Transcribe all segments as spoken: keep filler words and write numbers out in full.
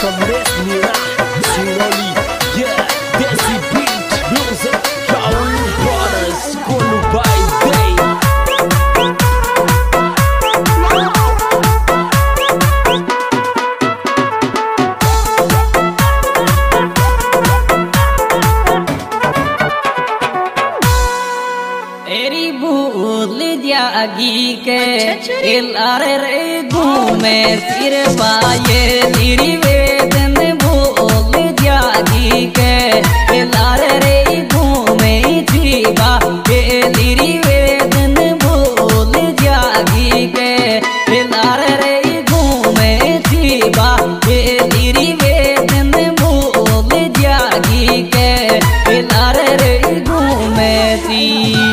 KAMLESH SINOLI, Sinoli, yeah, Desi Beat, Music, Kalu Brothers, Kalu by Day. तेरी भूल जागी के इलारे रे घूमे सिर पाए तेरी वेदन भूल जागी के इलारे रे घूमे जीवा तेरी वेदन भूल जागी के इलारे रे घूमे जीवा तेरी वेदन भूल जागी के इलारे रे घूमे सी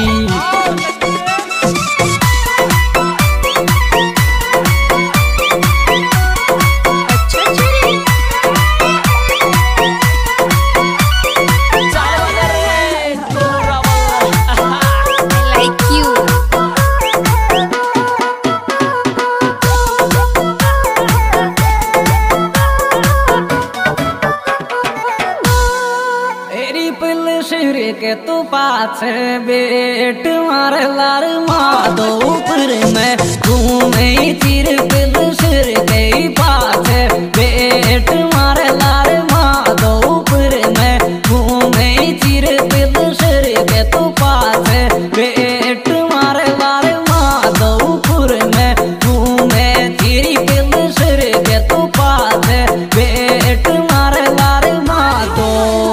के तो पाछे बेट मार लार माधो ऊपर में घूमे चिर पिल सिर के पाछे बेट मार लार माधो ऊपर में घूमे चिर पिल सिर के तो पाछे बेट मार लार माधो ऊपर में घूमे चिर पिल सिर के तो पाछे बेट मार लार माधो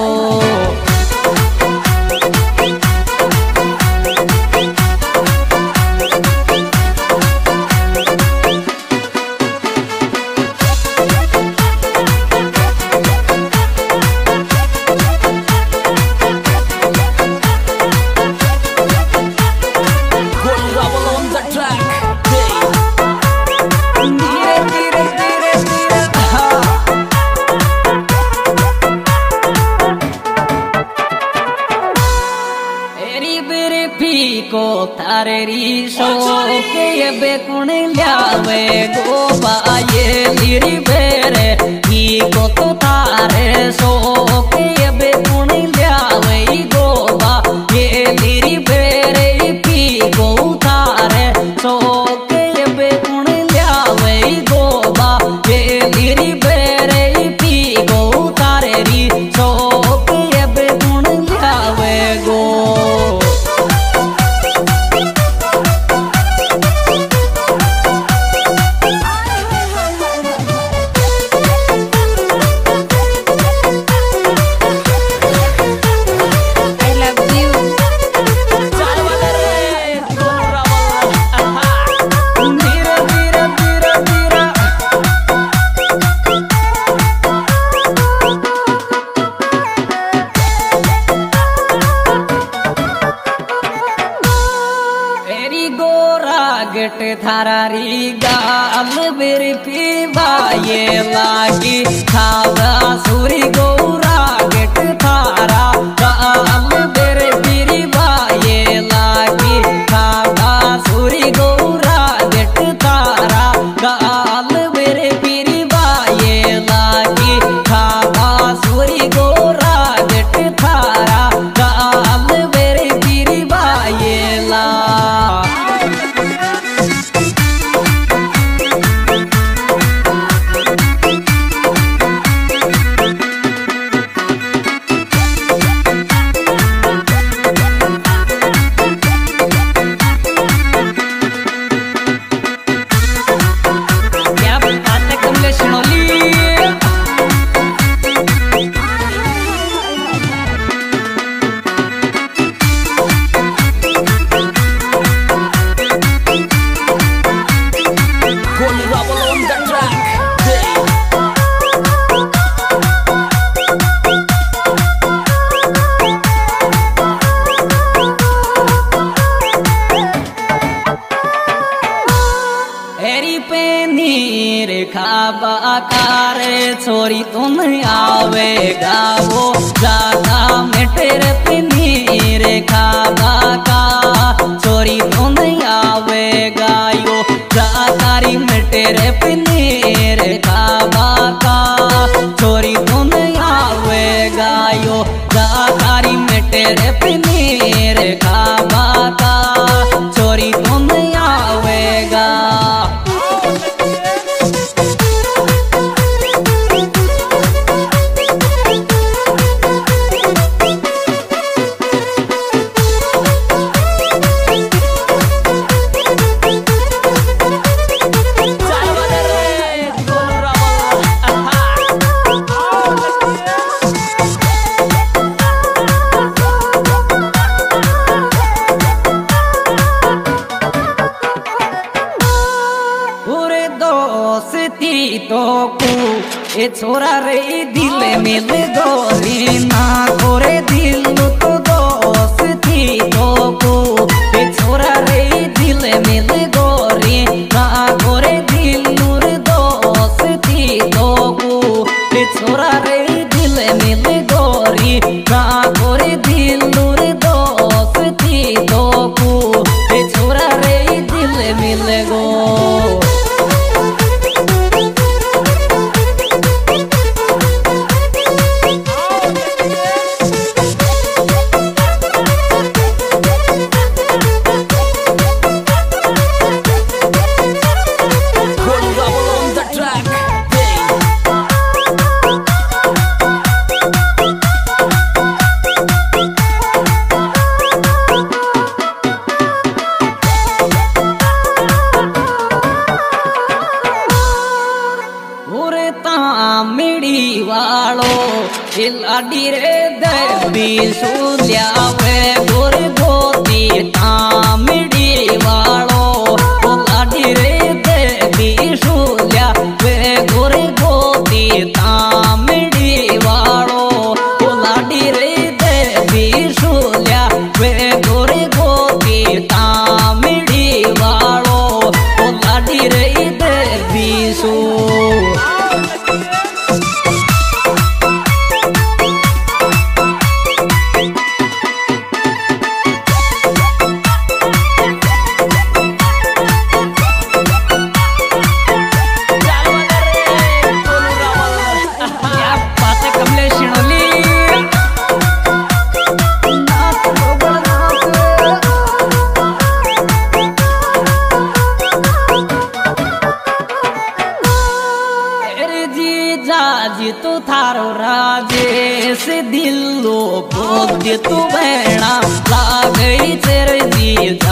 को तारेरी सो के ये बेकुण लावे गो बाये लिरी बेरे ही को तो तारे सो के ये बेकुण लावे गो बा ये लिरी बेरे पी को तारे सो के ये बेकुण लावे गो बा ये लिरी बेरे पी को तारेरी सो के ये बेकुण लावे गो गेट थारारी गाल बेर पीवा ये लागी खावा सूरी गौरा गेट थारा गाल बेर पीवा ये लागी खावा सूरी गौरा गेट थारा गाल बेर पीवा ये लागी खावा सूरी गौरा गेट थारा गाल बेर पीवा ये ला बाकार छोरी तुम आवेगा वो ज्यादा मेटर पनीर खाबा का छोरी तुम आवेगा यो ज्यादा मेटर पनीर खाबा का मेरे पनीर का बाका चोरी तो नहीं आवेगा। ए छोरा रे दिल मिल गोरी ना गोरे दिल तो दोस्ती तो को ए छोरा रे दिल मिल गोरी ना गोरे दिल नूर दोस्ती तो को ए छोरा रे दिल मिल गोरी ना गोरे दिल नूर दोस्ती तो को ए छोरा रे दिल मिल गो। लाडी रे देवी सुल्या वे गोरे गोती तामिड़ी वालो ओ लाडी रे देवी सुल्या वे गोरे गोती तामिड़ी वालो ओ लाडी रे देवी सुल्या वे गोरे गोती तामिड़ी वालो ओ लाडी रे देवी सु तो थारो राजे से दिलो बोध तू बहना ला गई तेरे जी